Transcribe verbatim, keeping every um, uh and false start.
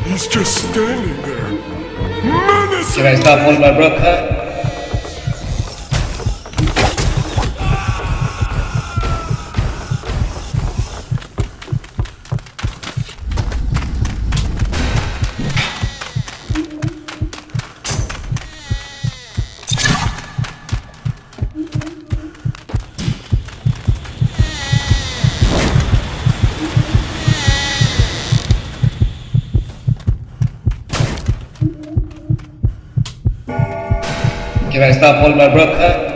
He's just standing there, menacing. Can I stop holding my breath, huh? Can I stop holding my breath, huh?